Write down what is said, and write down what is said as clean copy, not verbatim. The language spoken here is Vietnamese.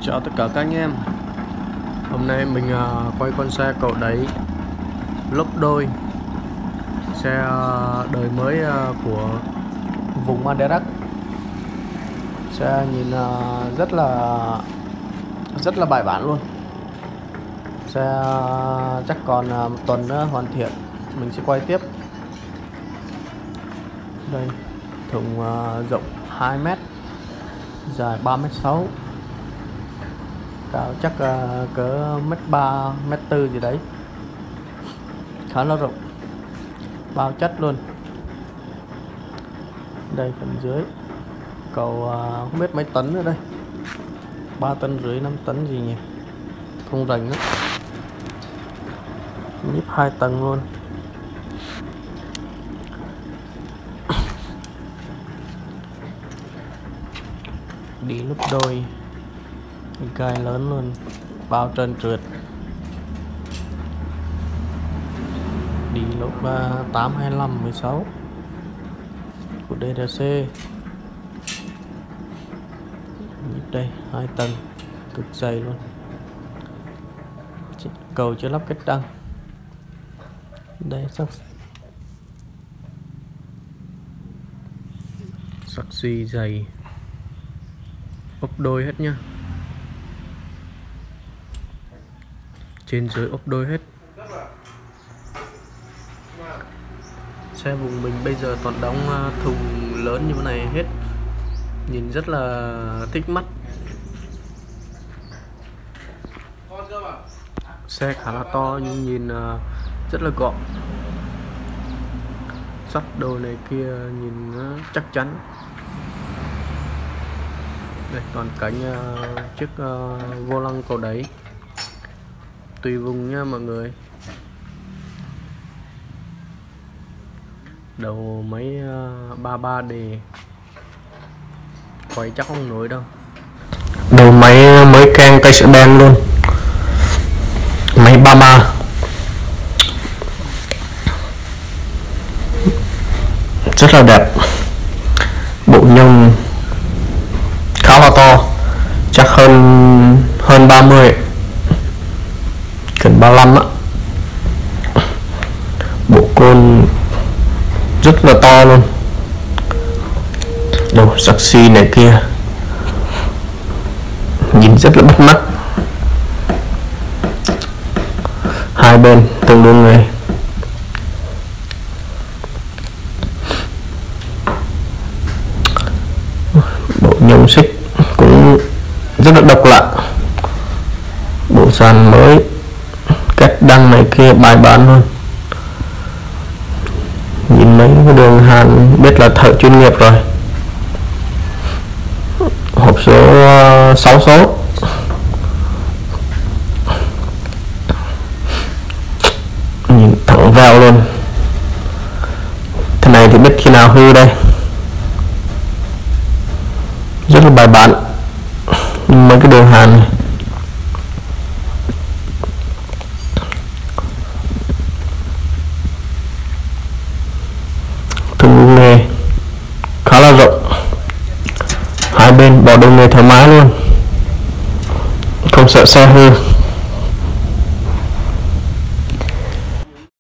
Chào tất cả các anh em. Hôm nay mình quay con xe cậu đáy lốp đôi, xe đời mới của vùng Maderac. Xe nhìn rất là bài bản luôn. Xe chắc còn một tuần nữa hoàn thiện, mình sẽ quay tiếp. Đây, thùng rộng 2m, dài 3m6, cao chắc cỡ 1m3, 1m4 gì đấy, khá là rộng, bao chất luôn. Đây phần dưới cầu không biết mấy tấn nữa đây, 3,5 tấn 5 tấn gì nhỉ, không rành nữa. Nhíp 2 tầng luôn. Đi lốp đôi, gai lớn luôn, bao trơn trượt. Đi lốp 825 16 của DRC. Đây 2 tầng cực dày luôn. Cầu chưa lắp cách đăng. Đây sắc xi dày, ốp đôi hết nhá, trên dưới ốp đôi hết. Xe vùng mình bây giờ toàn đóng thùng lớn như thế này hết, nhìn rất là thích mắt. Xe khá là to nhưng nhìn rất là gọn. Sắt đồ này kia nhìn chắc chắn. Đây toàn cánh chiếc vô lăng cầu đáy tùy vùng nha mọi người. Đầu máy 33 đề quay chắc không nổi đâu. Đầu máy mới keng tay sẽ đen luôn, máy 33 rất là đẹp. Bộ nhông khá là to, chắc hơn 30, gần 35 á. Bộ côn rất là to luôn. Đầu sắc xi này kia nhìn rất là bắt mắt. Hai bên tương đương này. Bộ nhông xích cũng rất là độc lạ. Bộ sàn mới, cách đăng này kia bài bản luôn. Nhìn mấy cái đường hàn biết là thợ chuyên nghiệp rồi. Hộp số 6 số. Nhìn thẳng vào luôn. Thế này thì biết khi nào hư đây. Rất là bài bản. Mấy cái đường hàn này. Thùng nghề khá là rộng, hai bên bỏ đồ nghề thoải mái luôn, không sợ xe hư.